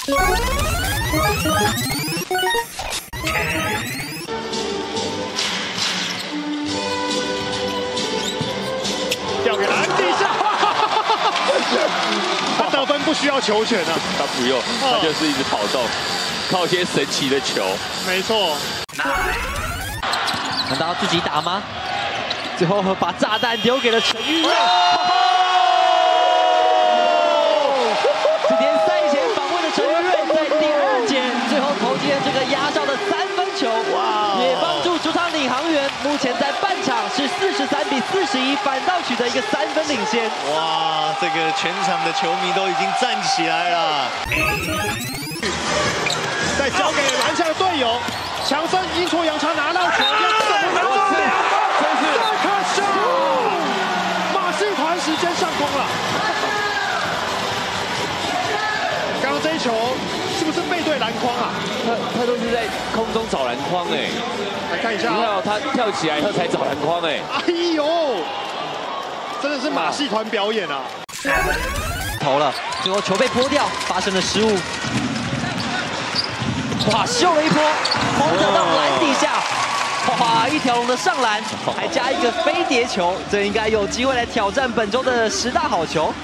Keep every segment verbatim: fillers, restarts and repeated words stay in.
掉给篮底下，他得分不需要球权啊， 他不用，他就是一直跑动，靠一些神奇的球。 没错。 难道要自己打吗？最后把炸弹丢给了陈玉瑞。今天赛前访问的陈玉瑞在第二节最后投进了这个压哨的三分球，哇！也帮助主场领航员目前在半场是四十三比四十一，反倒取得一个三分领先。 哇，这个全场的球迷都已经站起来了。 再交给篮下的队友，强森阴错阳差拿到球，要怎么拿？真是大可笑！马戏团时间上空了。刚刚这一球是不是背对篮筐啊？ 他他都是在空中找篮筐哎， 来看一下、 你看、哦、他跳起来以后才找篮筐哎。 哎呦，真的是马戏团表演啊！ 投了，最后球被拨掉，发生了失误。哇，秀了一波，轰着到篮底下，哇，一条龙的上篮，还加一个飞碟球，这应该有机会来挑战本周的十大好球。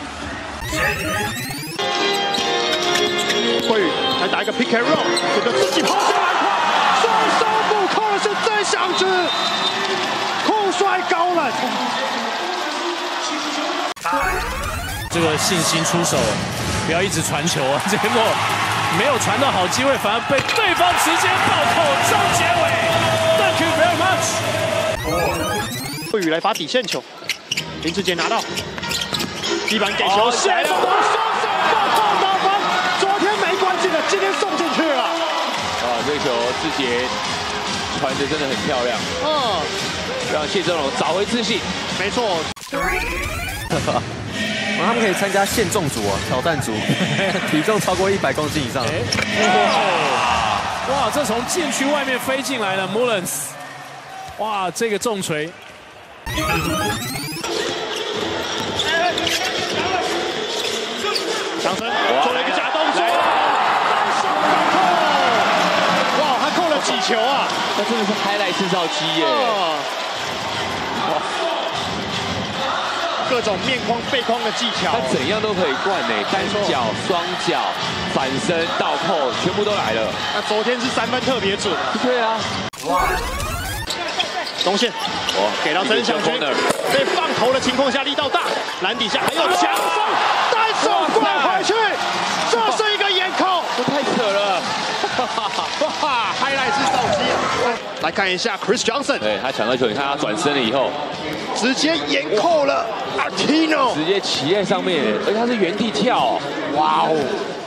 桂宇来打一个 pick and roll， 这个自己抛下篮筐，双手补扣的是曾祥之，酷摔高篮。 这个信心出手，不要一直传球啊，结果没有传到好机会，反而被对方直接暴扣张杰伟 ，Thank you very much。 桂宇来发底线球，林志杰拿到，地板给球，射手双手暴扣打翻，昨天没关系的，今天送进去了。 啊，这球志杰传的真的很漂亮， 嗯， 让谢宗荣找回自信。 没错。 他们可以参加限重组啊，挑战组，体重超过一百公斤以上。 哇，哇，这从禁区外面飞进来了 Mullins， 哇，这个重锤。 强森做了一个假动作，单手反扣，哇，他扣了几球啊？ 他真的是highlight制造机耶！ 各种面框、背框的技巧， 他怎样都可以灌呢，单脚、双脚、反身、倒扣，全部都来了。 那昨天是三分特别准。 对啊，哇！ 中线， 哦， 给到曾祥军，被放投的情况下力道大，篮底下还有强森，单手灌回去，这是一个眼扣， 这太扯了！ 哇 ，highlight 制造机。来看一下 Chris Johnson， 对他抢到球，你看他转身了以后， 直接眼扣了 Artino， 直接骑在上面，而且他是原地跳，哇哦！